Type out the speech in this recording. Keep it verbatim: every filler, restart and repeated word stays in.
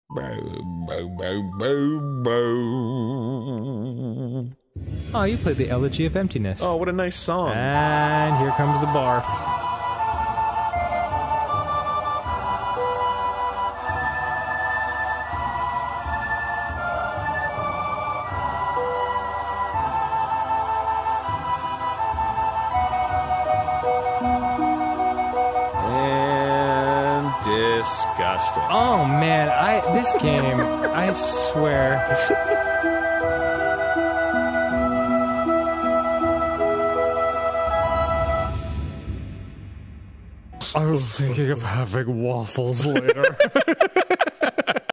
Oh, you played the Elegy of Emptiness. Oh, what a nice song. And here comes the barf. And disgusting. Oh man, I this game, I swear. I was thinking of having waffles later.